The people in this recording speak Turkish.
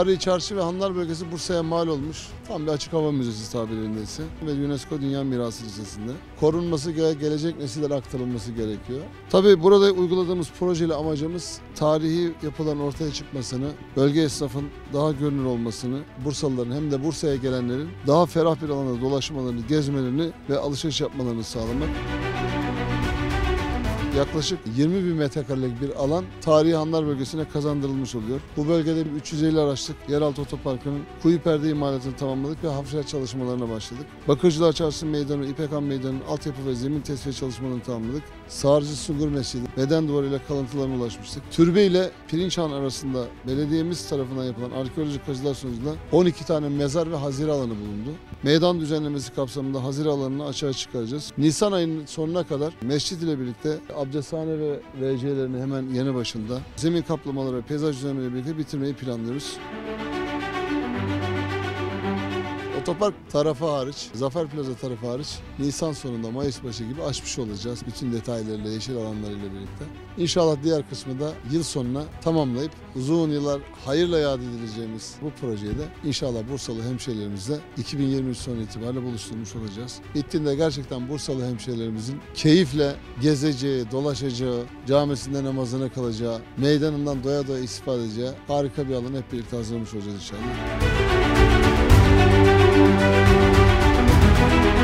Tarihi Çarşı ve Hanlar Bölgesi Bursa'ya mal olmuş. Tam bir açık hava müzesi tabirindeyse ve UNESCO Dünya Mirası listesinde. Korunması, gelecek nesillere aktarılması gerekiyor. Tabii burada uyguladığımız projeyle amacımız tarihi yapıların ortaya çıkmasını, bölge esnafın daha görünür olmasını, Bursalıların hem de Bursa'ya gelenlerin daha ferah bir alanda dolaşmalarını, gezmelerini ve alışveriş yapmalarını sağlamak. Yaklaşık 20 bin metrekarelik bir alan tarihi Hanlar Bölgesi'ne kazandırılmış oluyor. Bu bölgede 350 araçlık yeraltı otoparkının kuyu perde imalatını tamamladık ve hafriyat çalışmalarına başladık. Bakırcılar Çarşı Meydanı, İpekhan Meydanı'nın altyapı ve zemin tesviye çalışmalarını tamamladık. Sağırcı Sungur Mescidi, Beden Duvarı ile kalıntılarına ulaşmıştık. Türbe ile Pirinçhan arasında belediyemiz tarafından yapılan arkeolojik kazılar sonucunda 12 tane mezar ve hazire alanı bulundu. Meydan düzenlemesi kapsamında hazire alanını açığa çıkaracağız. Nisan ayının sonuna kadar mescid ile birlikte abdesthane ve WC'lerini hemen yanı başında zemin kaplamaları ve peyzaj düzenlemeyle birlikte bitirmeyi planlıyoruz. Otopark tarafı hariç, Zafer Plaza tarafı hariç Nisan sonunda Mayıs başı gibi açmış olacağız. Bütün detaylarıyla, yeşil alanlarıyla birlikte. İnşallah diğer kısmı da yıl sonuna tamamlayıp uzun yıllar hayırla yad edileceğimiz bu projeyi de inşallah Bursalı hemşehrilerimizle 2023 sonu itibariyle buluşturmuş olacağız. Bittiğinde gerçekten Bursalı hemşehrilerimizin keyifle gezeceği, dolaşacağı, camisinde namazına kalacağı, meydanından doya doya istifade edeceği harika bir alanı hep birlikte hazırlamış olacağız inşallah.